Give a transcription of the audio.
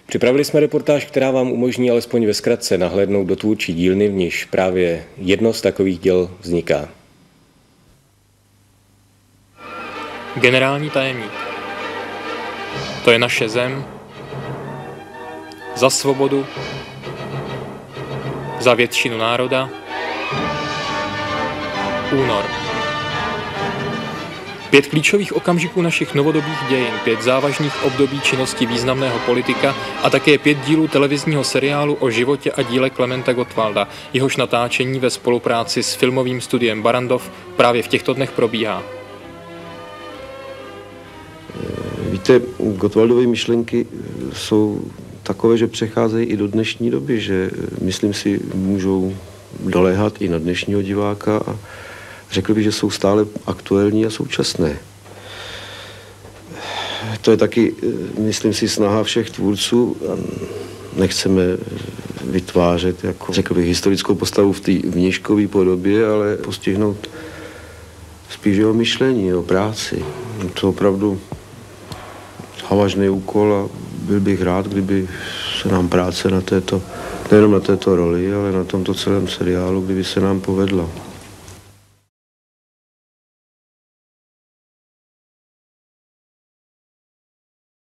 Připravili jsme reportáž, která vám umožní alespoň ve zkratce nahlédnout do tvůrčí dílny, v níž právě jedno z takových děl vzniká. Generální tajemník. To je naše zem. Za svobodu. Za většinu národa. Únor. 5 klíčových okamžiků našich novodobých dějin, 5 závažných období činnosti významného politika a také 5 dílů televizního seriálu o životě a díle Klementa Gottwalda, jehož natáčení ve spolupráci s filmovým studiem Barrandov právě v těchto dnech probíhá. Víte, Gottwaldovy myšlenky jsou takové, že přecházejí i do dnešní doby, že myslím si, můžou doléhat i na dnešního diváka a řekl bych, že jsou stále aktuální a současné. To je taky, myslím si, snaha všech tvůrců. Nechceme vytvářet, jako řekl bych, historickou postavu v té vnějškové podobě, ale postihnout spíš jeho myšlení, jeho práci. To je opravdu závažný úkol a byl bych rád, kdyby se nám práce na této, nejenom na této roli, ale na tomto celém seriálu, kdyby se nám povedla.